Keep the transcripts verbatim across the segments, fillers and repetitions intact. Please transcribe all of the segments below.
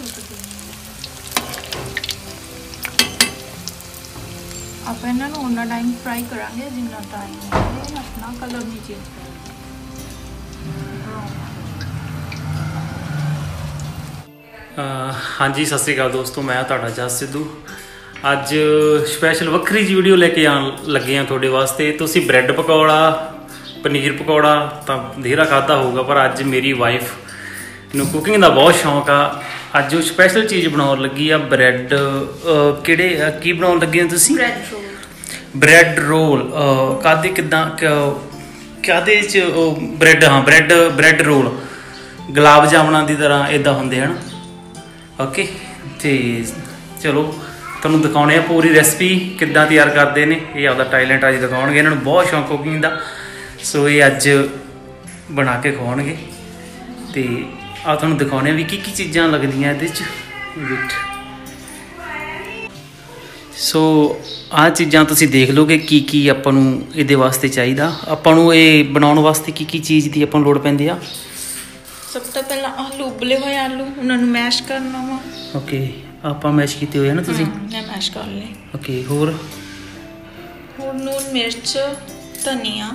आप इन्हों उन्ना टाइम फ्राई करांगे जिन्ना टाइम अपना कलर नहीं चेंज कर। हाँ जी, सत श्री अकाल दोस्तों, मैं तुहाडा जस सिद्धू। अज स्पैशल वक्री जी वीडियो लेके आन लगे हैं थोड़े वास्ते। तुसी ब्रैड पकौड़ा, पनीर पकौड़ा तो धेरा खाता होगा, पर अज मेरी वाइफ नूं कुकिंग का बहुत शौक आ। अज स्पैशल चीज़ बनाउण लगी आ, ब्रैड किहड़े की बनाउण लगे हो तुसी? Bread roll. ब्रैड रोल कादे किदां कादे च ब्रैड, हाँ ब्रैड ब्रैड रोल गुलाब जामुना की तरह इदां हुंदे हैं। ओके, तो चलो तुहानूं दिखाने पूरी रेसिपी किद्दां तैयार करते हैं। ये आपका टैलेंट अज दिखाउणगे, इन्हां नूं बहुत शौक कुकिंग का, सो ये अज बना के खवाउणगे। तो आ तुहानूं दिखाने भी की की चीज़ां लगदियां इहदे च विच। सो आ चीज़ां तुसीं देख लो कि की की आपां नूं इहदे वास्ते चाहिदा। आपां नूं ये बनाउण वास्ते की की चीज़ की आपां नूं लोड़ पैंदी आ। सब तो पहला आलू उबले हुए आलू उन्होंने मैश करना वा। ओके, आपा मैश किए हुए हैं ना तुसी? मैं मैश कर ले। ओके, होर होर नून मिर्च धनिया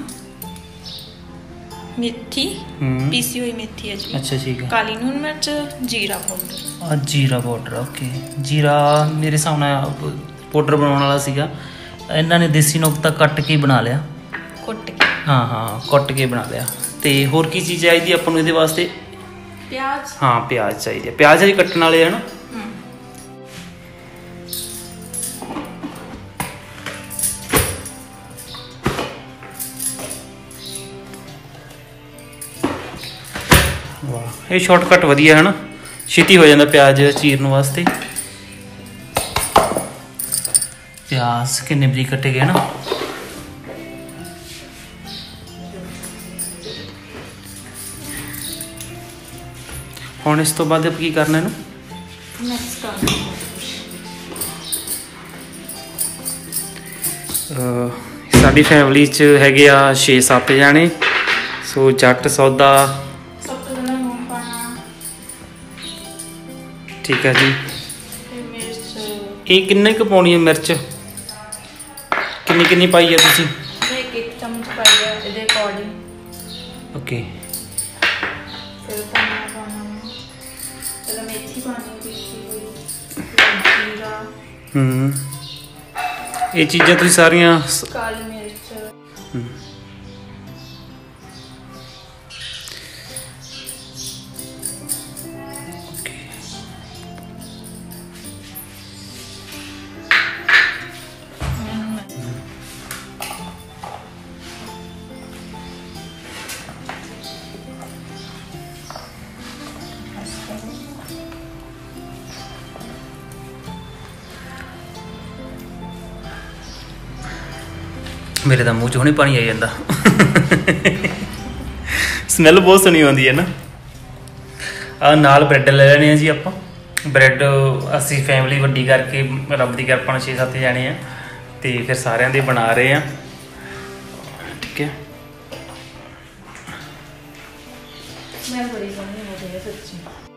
मेथी, पीसी हुई मेथी है जी। अच्छा ठीक है। काली नून मिर्च जीरा पाउडर। आ जीरा पाउडर, ओके। जीरा मेरे हिसाब नाल पाउडर बनाने वाला सीगा, इन्हां ने देसी नुक्ता कट के बना लिया। कुट के? हाँ हाँ कट के बना लिया। तो होर की चीज़ चाहिए अपन नूं इहदे वास्ते? प्याज। हाँ प्याज चाहिए। प्याज अभी कट्टण वाले है ना? वाह, ये शॉर्टकट वधिया है ना, छेती हो जाता प्याज चीरन वास्ते। प्याज किन्ने बरीक कट्टे गए ना। हुण इस तो बाद की करना है? मिक्स करना। साडी फैमिली च हैगे आ छे सत्त जाने, सो जट सौदा ठीक है जी। ये किन्ने क पाउणी है मिर्च? किन्नी किन्नी पाई है तुसीं? एक एक चम्मच पाई है इहदे अकॉर्डिंग। ओके, फिर धनिया पाना, पहले मेथी पानी पीसी हुई, जीरा। हम्म, ये चीज़ां तुसीं सारियां, काली मिर्च। मेरे तो मूँह च हुणे पानी आई जाता। स्मैल बहुत सोहनी आती है ना। आ नाल ब्रैड ले लेने जी आप। ब्रैड असी फैमिली वड्डी करके रब की कृपा छे सत्त जाने हैं, तो फिर सारिਆਂ ਦੇ बना रहे हैं। ठीक है, मैं बड़ी सोहनी हो गई है सच्ची।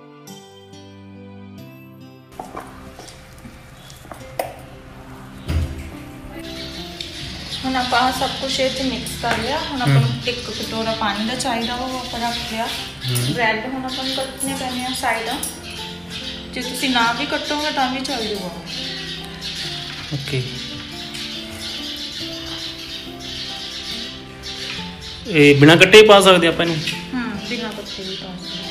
हम आप सब कुछ ये मिक्स कर लिया। हम अपन एक कटोरा पानी का चाहिए वो आप रख लिया। ब्रैड हम अपन कटने पैने साइड, जो तुम ना भी कटोगे तो भी चल जाऊगा। ओके, ये बिना कट्टे पा सकते आप? बिना कट्टे भी पा सकते,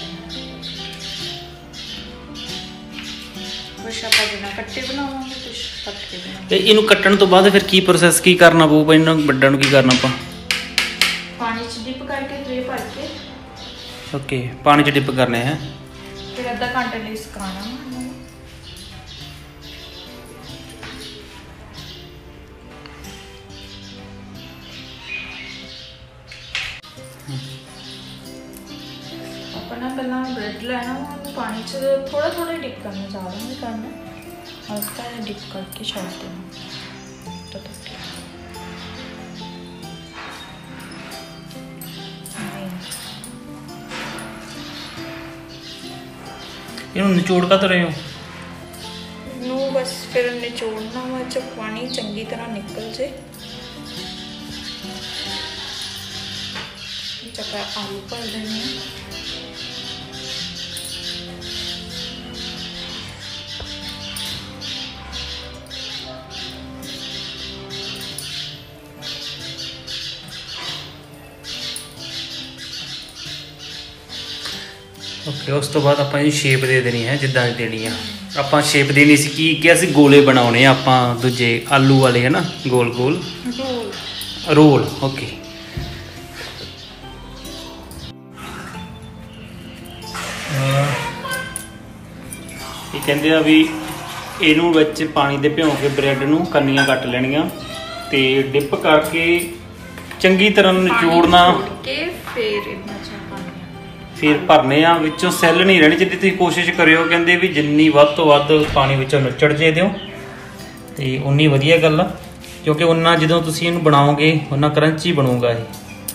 कुछ आप बिना कट्टे बनावांगे, कुछ कट्टे बनावांगे। इनू कट्टण तो बाद फिर की प्रोसैस की करना पऊगा? इन्हां वड्डां नूं की करना आपां? पानी च डिप करके ट्रे भर के। ओके, पानी च डिप करने हैं, फिर अद्धा घंटे लिए सुकाना। अपना पहला ब्रेड लेना, पानी च थोड़ा थोड़ा डिप करना, ज़्यादा नहीं करना, हल्का डिप करके छोड़ देना। तो ਇਹਨੂੰ ਨਿਚੋੜ ਕਾ ਰਹੇ ਹੋ ਨੂੰ बस फिर निचोड़ना वा च पानी चंगी तरह निकल जे। चक्कर आलू भर देने ओके। उस तो बाद ਆਪਾਂ ਇਹ ਸ਼ੇਪ ਦੇ ਦੇਣੀ ਹੈ ਜਿੱਦਾਂ ਦੀ ਦੇਣੀ ਆ। ਆਪਾਂ ਸ਼ੇਪ ਦੇਣੀ ਸੀ ਕੀ ਕਿ ਅਸੀਂ ਗੋਲੇ ਬਣਾਉਣੇ ਆ ਆਪਾਂ ਦੂਜੇ ਆਲੂ ਵਾਲੇ ਹੈ ਨਾ ਗੋਲ ਗੋਲ रोल ਰੋਲ। ਓਕੇ ਇਹ ਕਹਿੰਦੇ ਆ ਵੀ ਇਹਨੂੰ ਵਿੱਚ ਪਾਣੀ ਦੇ ਭਿਉਂ ਕੇ ਬ੍ਰੈਡ ਨੂੰ ਕੰਨੀਆਂ ਕੱਟ ਲੈਣੀਆਂ ਤੇ ਡਿਪ ਕਰਕੇ ਚੰਗੀ ਤਰ੍ਹਾਂ ਨਿਚੋੜਨਾ के फिर इतना चापानी ਫਿਰ ਭਰਨੇ ਆ ਵਿੱਚੋਂ ਸੈੱਲ ਨਹੀਂ ਰਹਿਣੀ ਚਾਹੀਦੀ। ਤੁਸੀਂ ਕੋਸ਼ਿਸ਼ ਕਰਿਓ ਕਹਿੰਦੇ ਵੀ ਜਿੰਨੀ ਵੱਧ ਤੋਂ ਵੱਧ ਪਾਣੀ ਵਿੱਚੋਂ ਨੁੱਚੜ ਜੇ ਦਿਓ ਤੇ ਉਨੀ ਵਧੀਆ ਗੱਲ ਆ ਕਿਉਂਕਿ ਉਹਨਾਂ ਜਦੋਂ ਤੁਸੀਂ ਇਹਨੂੰ ਬਣਾਓਗੇ ਉਹਨਾਂ ਕਰੰਚੀ ਬਣੂਗਾ ਇਹ।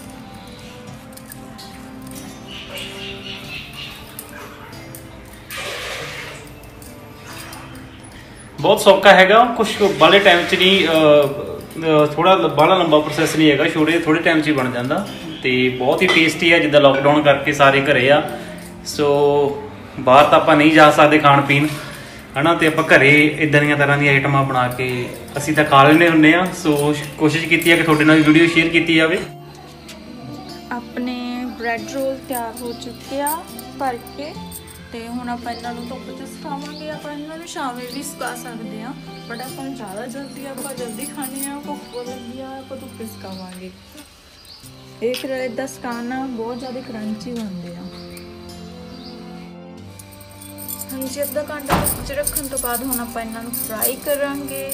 ਬਹੁਤ ਸੌਖਾ ਹੈਗਾ ਕੁਛ ਬਾਲੇ ਟਾਈਮ 'ਚ ਨਹੀਂ ਥੋੜਾ ਬਾਹਲਾ ਲੰਬਾ ਪ੍ਰੋਸੈਸ ਨਹੀਂ ਹੈਗਾ ਛੋਟੇ ਥੋੜੇ ਟਾਈਮ 'ਚ ਹੀ ਬਣ ਜਾਂਦਾ ਤੇ ਬਹੁਤ ਹੀ ਟੇਸਟੀ ਆ। ਜਿੱਦਾਂ ਲੋਕਡਾਊਨ ਕਰਕੇ ਸਾਰੇ ਘਰੇ ਆ ਸੋ ਬਾਹਰ ਤਾਂ ਆਪਾਂ ਨਹੀਂ ਜਾ ਸਕਦੇ ਖਾਣ ਪੀਣ ਹੈ ਨਾ ਤੇ ਆਪਾਂ ਘਰੇ ਇਦਾਂ ਦੀਆਂ ਤਰ੍ਹਾਂ ਦੀਆਂ ਆਈਟਮਾਂ ਬਣਾ ਕੇ ਅਸੀਂ ਤਾਂ ਖਾ ਲੈਂਦੇ ਹੁੰਦੇ ਆ। ਸੋ ਕੋਸ਼ਿਸ਼ ਕੀਤੀ ਹੈ ਕਿ ਤੁਹਾਡੇ ਨਾਲ ਵੀਡੀਓ ਸ਼ੇਅਰ ਕੀਤੀ ਜਾਵੇ। ਆਪਣੇ ਬ੍ਰੈਡ ਰੋਲ ਤਿਆਰ ਹੋ ਚੁੱਕੇ ਆ ਭਰ ਕੇ ਤੇ ਹੁਣ ਆਪਾਂ ਇਹਨਾਂ ਨੂੰ ਧੁੱਪ 'ਚ ਸੁਕਾਵਾਂਗੇ। ਆਪਾਂ ਇਹਨਾਂ ਨੂੰ ਛਾਵੇਂ ਵੀ ਸੁਕਾ ਸਕਦੇ ਆ ਬਟ ਆਪਾਂ ਨੂੰ ਜ਼ਿਆਦਾ ਜਲਦੀ ਆਪਾਂ ਜਲਦੀ ਖਾਣੀ ਆ ਭੁੱਖ ਲੱਗੀ ਆ ਆਪਾਂ ਧੁੱਪੇ ਸੁਕਾਵਾਂਗੇ। ਇਹ ਫਿਰ ਇਦਾਂ ਸੁਕਾਉਣਾ ਬਹੁਤ ਜ਼ਿਆਦਾ ਕਰੰਚੀ ਬਣਦੇ ਆ। ਹਾਂਜੀ ਅੱਧਾ ਘੰਟਾ ਧੁੱਪ 'ਚ ਰੱਖਣ ਤੋਂ ਬਾਅਦ ਹੁਣ ਆਪਾਂ ਇਹਨਾਂ ਨੂੰ ਫਰਾਈ ਕਰਾਂਗੇ।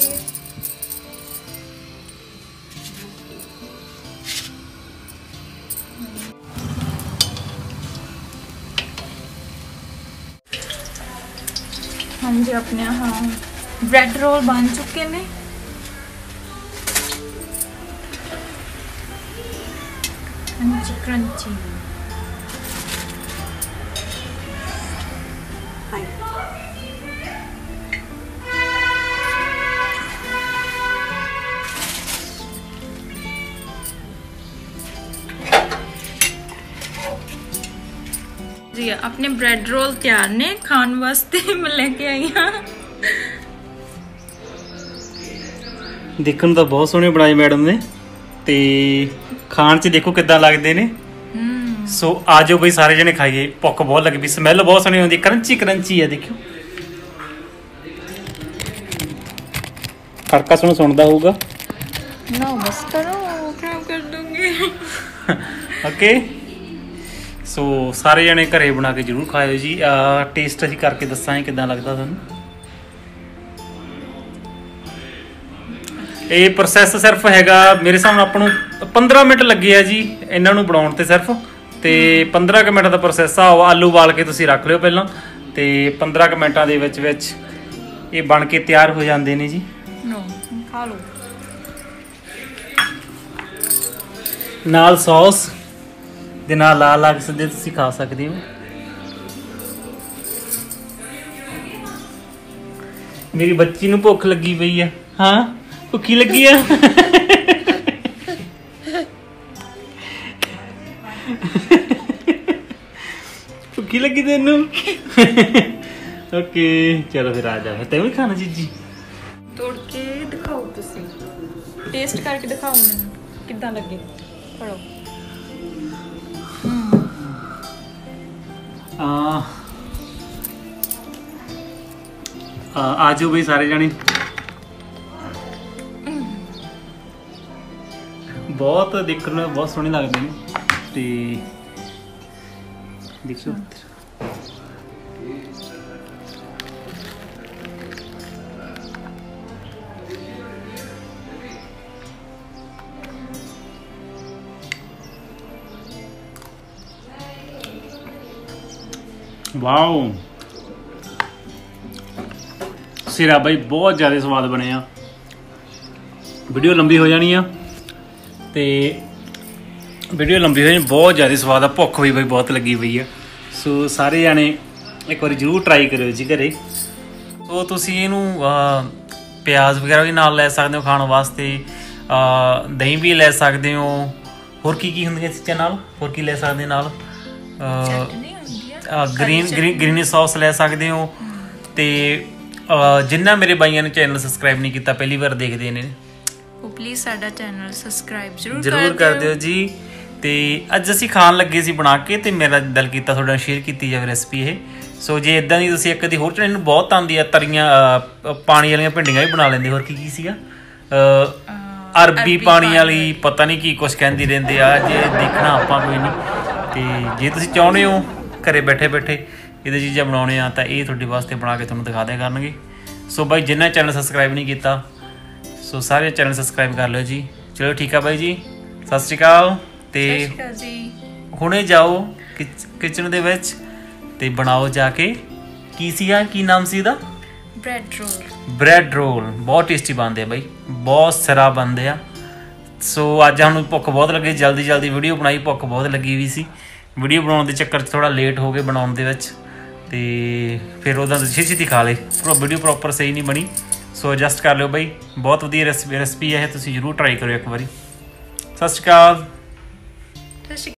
हाँ जी अपने हाँ ब्रेड रोल बन चुके ने। क्रंची क्रंची हाय जी अपने ब्रेड रोल तैयार ने खाने वास्ते मैं लेके आई हाँ। ਦੇਖਣ ਤਾਂ ਬਹੁਤ ਸੋਹਣੇ ਬਣਾਏ ਮੈਡਮ ਨੇ ਤੇ ਖਾਣ 'ਚ ਦੇਖੋ ਕਿੱਦਾਂ ਲੱਗਦੇ ਨੇ। ਸੋ ਆਜੋ ਬਈ ਸਾਰੇ ਜਣੇ ਖਾਈਏ ਭੁੱਖ ਬਹੁਤ ਲੱਗੀ ਵੀ ਸਮੈਲ ਬਹੁਤ ਸੋਹਣੀ ਆਉਂਦੀ ਕਰੰਚੀ ਕਰੰਚੀ ਆ ਦੇਖਿਓ ਖੜਕਾ ਸੁਣ ਸੁਣਦਾ ਹੋਊਗਾ ना बस करो खराब कर दूंगी। ਓਕੇ ਸੋ ਸਾਰੇ ਜਣੇ ਘਰੇ ਬਣਾ ਕੇ ਜ਼ਰੂਰ ਖਾਇਓ ਜੀ। ਟੇਸਟ ਅਸੀਂ ਕਰਕੇ ਦੱਸਾਂਗੇ ਕਿੱਦਾਂ ਲੱਗਦਾ ਤੁਹਾਨੂੰ। ਇਹ ਪ੍ਰੋਸੈਸ ਸਿਰਫ ਹੈਗਾ ਮੇਰੇ ਹਿਸਾਬ ਨਾਲ ਆਪਾਂ ਨੂੰ ਪੰਦਰਾਂ ਮਿੰਟ ਲੱਗੇ ਆ ਜੀ ਇਹਨਾਂ ਨੂੰ ਬਣਾਉਣ ਤੇ ਸਿਰਫ ਤੇ ਪੰਦਰਾਂ ਕੁ ਮਿੰਟ ਦਾ ਪ੍ਰੋਸੈਸ ਆ। ਆਲੂ ਉਬਾਲ ਕੇ ਤੁਸੀਂ ਰੱਖ ਲਿਓ ਪਹਿਲਾਂ ਤੇ ਪੰਦਰਾਂ ਕੁ ਮਿੰਟਾਂ ਦੇ ਵਿੱਚ ਵਿੱਚ ਇਹ ਬਣ ਕੇ ਤਿਆਰ ਹੋ ਜਾਂਦੇ ਨੇ ਜੀ। नो खा लो ਨਾਲ ਸੌਸ ਦੇ ਨਾਲ ਲਾ ਲਾ ਕੇ ਸਿੱਧੇ ਤੁਸੀਂ ਖਾ ਸਕਦੇ ਹੋ। ਮੇਰੀ ਬੱਚੀ ਨੂੰ ਭੁੱਖ ਲੱਗੀ ਪਈ ਆ। ਹਾਂ ਭੁੱਖੀ ਲੱਗੀ ਆ ਭੁੱਖੀ ਲੱਗੀ ਤੈਨੂੰ ਓਕੇ ਚਲੋ ਫਿਰ ਆ ਜਾ ਫਿਰ ਤੈਨੂੰ ਵੀ ਖਾਣਾ ਚੀਜੀ तोड़ के दिखाओ तुसी टेस्ट करके दिखाओ मैंने कितना लगे पढ़ो। आ आ जाओ भाई सारे जाने बहुत देखने में बहुत सोहने लगते हैं ते देखो वाओ सिरा भाई बहुत ज़्यादा स्वाद बने आ। वीडियो लंबी हो जानी आ ते वीडियो लंबी हो जानी बहुत ज़्यादा स्वाद आ। भुख भी भाई बहुत लगी हुई है। सो सारे जाने ਇੱਕ ਵਾਰੀ ਜ਼ਰੂਰ ਟਰਾਈ ਕਰਿਓ ਜੀ ਘਰੇ। ਸੋ ਤੁਸੀਂ ਇਹਨੂੰ ਪਿਆਜ਼ ਵਗੈਰਾ ਵੀ ਨਾਲ ਲੈ ਸਕਦੇ ਹੋ ਖਾਣ ਵਾਸਤੇ, ਦਹੀਂ ਵੀ ਲੈ ਸਕਦੇ ਹੋ। ਹੋਰ ਕੀ ਕੀ ਹੁੰਦੀਆਂ ਚੀਜ਼ਾਂ ਨਾਲ, ਹੋਰ ਕੀ ਲੈ ਸਕਦੇ ਨਾਲ? ਗ੍ਰੀਨ ਗ੍ਰੀਨ ਗ੍ਰੀਨ ਸੌਸ ਲੈ ਸਕਦੇ ਹੋ। ਤੇ ਜਿੰਨਾ ਮੇਰੇ ਬਾਈਆਂ ਨੇ ਚੈਨਲ ਸਬਸਕ੍ਰਾਈਬ ਨਹੀਂ ਕੀਤਾ, ਪਹਿਲੀ ਵਾਰ ਦੇਖਦੇ ਨੇ, ਉਹ ਪਲੀਜ਼ ਸਾਡਾ ਚੈਨਲ ਸਬਸਕ੍ਰਾਈਬ ਜ਼ਰੂਰ ਜ਼ਰੂਰ ਕਰ ਦਿਓ ਜੀ। ਤੇ ਅੱਜ ਅਸੀਂ ਖਾਣ ਲੱਗੇ ਸੀ ਬਣਾ ਕੇ, ਤੇ ਮੇਰਾ ਦਿਲ ਕੀਤਾ ਤੁਹਾਡੇ ਨਾਲ ਸ਼ੇਅਰ ਕੀਤੀ ਜਾਵੇ ਰੈਸਪੀ ਇਹ। ਸੋ ਜੇ ਇਦਾਂ ਦੀ ਤੁਸੀਂ ਇੱਕ ਦੀ ਹੋਰ ਚੈਨਲ ਨੂੰ ਬਹੁਤ ਆਉਂਦੀ ਆ, ਤਰੀਆਂ ਪਾਣੀ ਵਾਲੀਆਂ ਭਿੰਡੀਆਂ ਵੀ ਬਣਾ ਲੈਂਦੇ। ਹੋਰ ਕੀ ਕੀ ਸੀਗਾ? ਅਰਬੀ ਪਾਣੀ ਵਾਲੀ, ਪਤਾ ਨਹੀਂ ਕੀ ਕੁਛ ਕਹਿੰਦੀ ਰਹਿੰਦੇ ਆ, ਜੇ ਦੇਖਣਾ ਆਪਾਂ ਕੋਈ ਨਹੀਂ। ਤੇ ਜੇ ਤੁਸੀਂ ਚਾਹੁੰਦੇ ਹੋ ਘਰੇ ਬੈਠੇ ਬੈਠੇ ਇਹਦੇ ਚੀਜ਼ਾਂ ਬਣਾਉਣੇ ਆ, ਤਾਂ ਇਹ ਤੁਹਾਡੇ ਵਾਸਤੇ ਬਣਾ ਕੇ ਤੁਹਾਨੂੰ ਦਿਖਾ ਦਿਆ ਕਰਨਗੇ। ਸੋ ਬਾਈ ਜਿੰਨਾ ਚੈਨਲ ਸਬਸਕ੍ਰਾਈਬ ਨਹੀਂ ਕੀਤਾ, ਸੋ ਸਾਰੇ ਚੈਨਲ ਸਬਸਕ੍ਰਾਈਬ ਕਰ ਲਿਓ ਜੀ। ਚਲੋ ਠੀਕ ਆ ਬਾਈ ਜੀ, ਸਤਿ ਸ਼੍ਰੀ ਅਕਾਲ। ਤੇ ਹੁਣੇ ਜਾਓ ਕਿਚਨ ਦੇ ਵਿੱਚ ਤੇ ਬਣਾਓ ਜਾ ਕੇ। ਕੀ ਸੀਗਾ, ਕੀ ਨਾਮ ਸੀ ਇਹਦਾ? Bread roll. ਬ੍ਰੈਡ ਰੋਲ ਬਹੁਤ ਟੇਸਟੀ ਬਣਦੇ ਆ ਬਾਈ, ਬਹੁਤ ਸਿਰਾ ਬਣਦੇ ਆ। ਸੋ ਅੱਜ ਸਾਨੂੰ ਭੁੱਖ ਬਹੁਤ ਲੱਗੀ, ਜਲਦੀ ਜਲਦੀ ਵੀਡੀਓ ਬਣਾਈ, ਭੁੱਖ ਬਹੁਤ ਲੱਗੀ ਹੋਈ ਸੀ। ਵੀਡੀਓ ਬਣਾਉਣ ਦੇ ਚੱਕਰ 'ਚ ਥੋੜ੍ਹਾ ਲੇਟ ਹੋ ਗਏ ਬਣਾਉਣ ਦੇ ਵਿੱਚ, ਤੇ ਫਿਰ ਉਹਦਾ ਛੇਤੀ ਛੇਤੀ ਖਾ ਲਏ, ਵੀਡੀਓ ਪ੍ਰੋਪਰ ਸਹੀ ਨਹੀਂ ਬਣੀ। ਸੋ ਐਡਜਸਟ ਕਰ ਲਿਓ ਬਾਈ, ਬਹੁਤ ਵਧੀਆ ਰੈਸਪੀ ਰੈਸਪੀ ਹੈ, ਤੁਸੀਂ ਜ਼ਰੂਰ ਟਰਾਈ ਕਰਿਓ ਇੱਕ ਵਾਰੀ। ਸਤਿ ਸ਼੍ਰੀ ਅਕਾਲ।